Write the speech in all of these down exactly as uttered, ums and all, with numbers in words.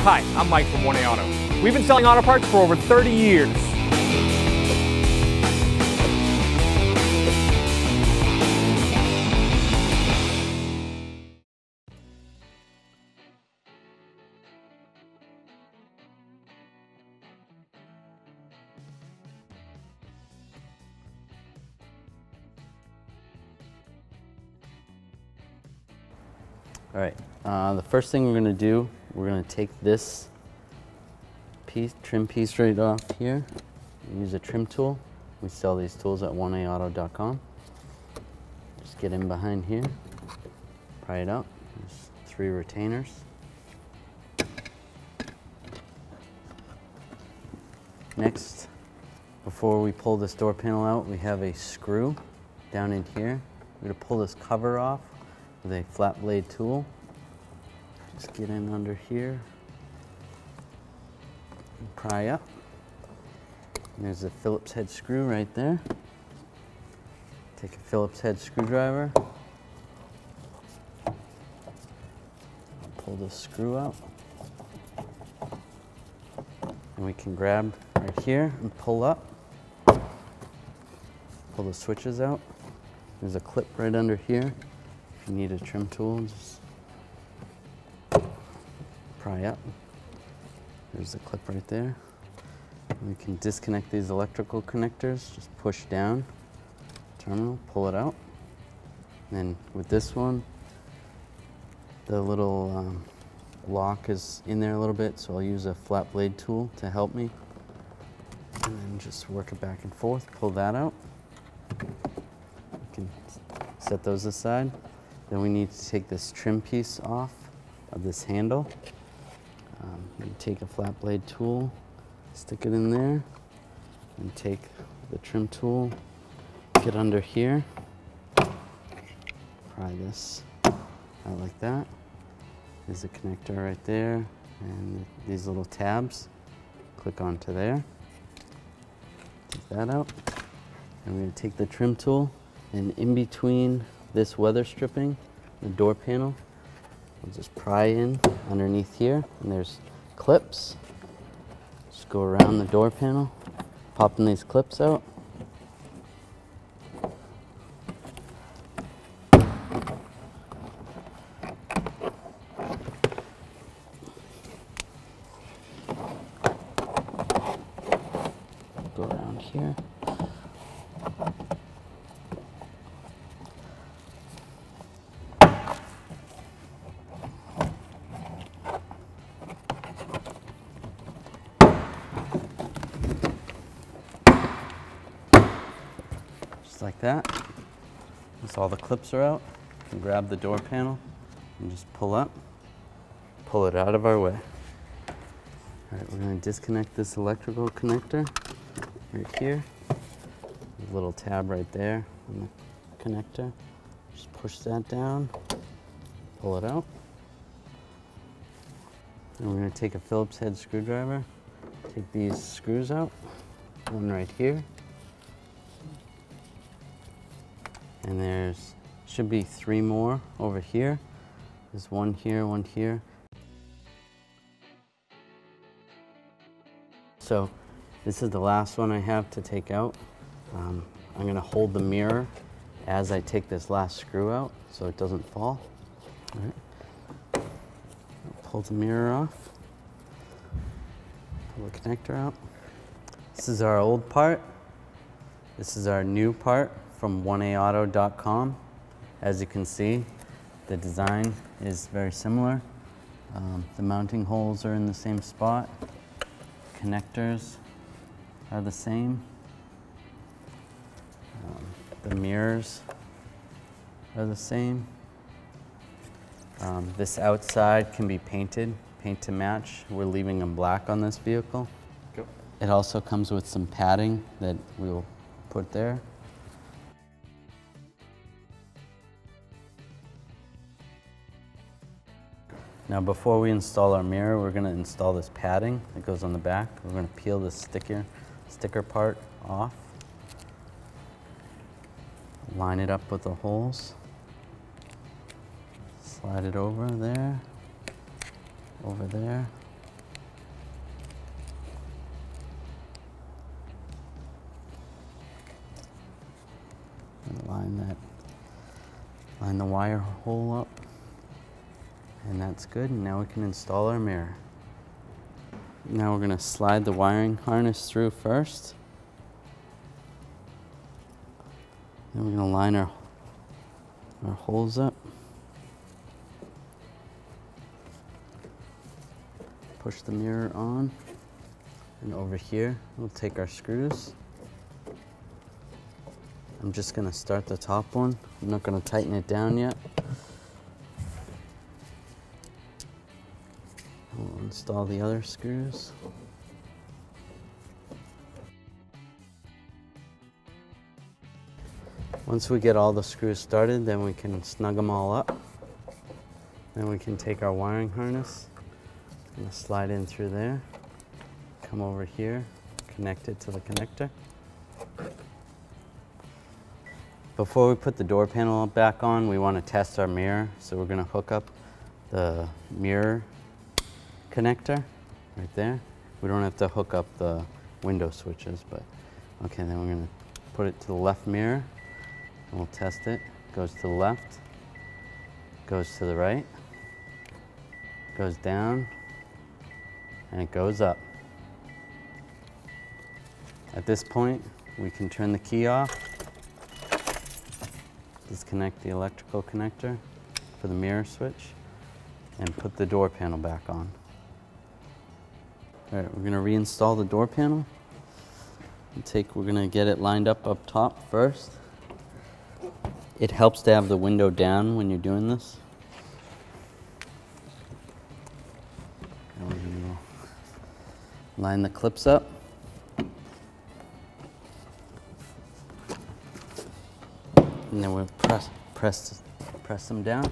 Hi, I'm Mike from one A Auto. We've been selling auto parts for over thirty years. All right, uh, the first thing we're gonna do, we're gonna take this piece, trim piece right off here, use a trim tool. We sell these tools at one A auto dot com. Just get in behind here, pry it out. There's three retainers. Next, before we pull this door panel out, we have a screw down in here. We're gonna pull this cover off with a flat blade tool. Just get in under here and pry up. And there's a Phillips head screw right there. Take a Phillips head screwdriver, pull this screw out, and we can grab right here and pull up. Pull the switches out. There's a clip right under here. If you need a trim tool, just pry up. There's the clip right there. We can disconnect these electrical connectors. Just push down, terminal, pull it out. And then with this one, the little um, lock is in there a little bit, so I'll use a flat blade tool to help me. And then just work it back and forth, pull that out. We can set those aside. Then we need to take this trim piece off of this handle. Um, you take a flat blade tool, stick it in there, and take the trim tool, get under here, pry this out like that. There's a connector right there, and these little tabs, click onto there. Take that out. And we're going to take the trim tool, and in between this weather stripping, the door panel, we'll just pry in underneath here, and there's clips. Just go around the door panel, popping these clips out. Go around here. Just like that. Once all the clips are out, you can grab the door panel and just pull up, pull it out of our way. All right, we're going to disconnect this electrical connector right here. There's a little tab right there on the connector. Just push that down, pull it out. And we're going to take a Phillips head screwdriver, take these screws out, one right here. And there's, should be three more over here. There's one here, one here. So this is the last one I have to take out. Um, I'm gonna hold the mirror as I take this last screw out so it doesn't fall. All right. Pull the mirror off. Pull the connector out. This is our old part. This is our new part from one A auto dot com. As you can see, the design is very similar. Um, the mounting holes are in the same spot. Connectors are the same. Um, the mirrors are the same. Um, this outside can be painted, paint to match. We're leaving them black on this vehicle. Go. It also comes with some padding that we will put there. Now before we install our mirror, we're going to install this padding that goes on the back. We're going to peel this sticker, sticker part off. Line it up with the holes. Slide it over there, over there. line that, line the wire hole up. And that's good. And now we can install our mirror. Now we're going to slide the wiring harness through first. Then we're going to line our, our holes up. Push the mirror on. And over here, we'll take our screws. I'm just going to start the top one. I'm not going to tighten it down yet. We'll install the other screws. Once we get all the screws started, then we can snug them all up. Then we can take our wiring harness and slide in through there, come over here, connect it to the connector. Before we put the door panel back on, we want to test our mirror. So we're going to hook up the mirror connector right there. We don't have to hook up the window switches, but okay, then we're going to put it to the left mirror and we'll test it. Goes to the left, goes to the right, goes down, and it goes up. At this point, we can turn the key off, disconnect the electrical connector for the mirror switch, and put the door panel back on. All right, we're gonna reinstall the door panel. We'll take, we're gonna get it lined up up top first. It helps to have the window down when you're doing this. And we're gonna line the clips up. And then we'll press, press, press them down.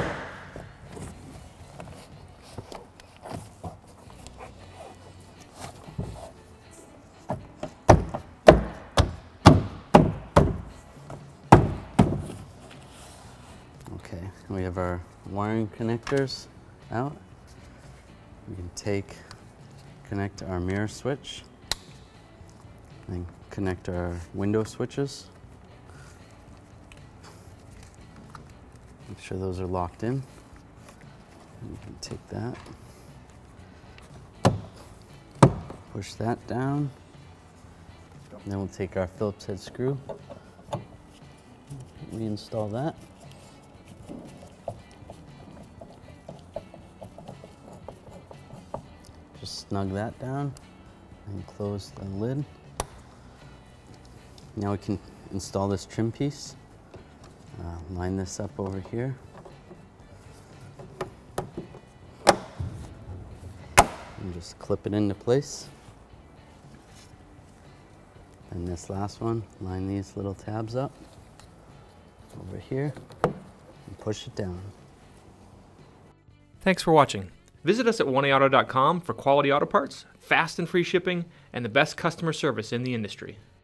Okay, we have our wiring connectors out. We can take, connect our mirror switch, and connect our window switches. Make sure those are locked in. And you can take that, push that down, and then we'll take our Phillips head screw, reinstall that. Just snug that down and close the lid. Now we can install this trim piece. Uh, line this up over here. And just clip it into place. And this last one, line these little tabs up over here and push it down. Thanks for watching. Visit us at one A auto dot com for quality auto parts, fast and free shipping, and the best customer service in the industry.